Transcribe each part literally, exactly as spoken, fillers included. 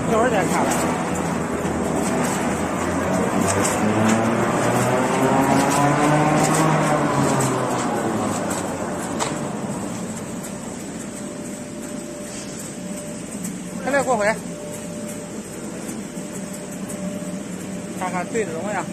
一会儿再看。快来过会，看看对的怎么样。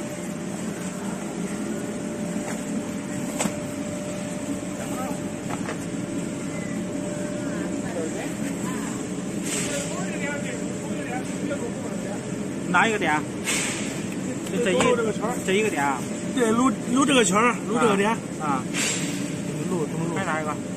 哪一个点？就这一这个圈这一个点啊？ 对，撸撸这个圈，撸这个点啊。 撸怎么撸？ 还哪一个？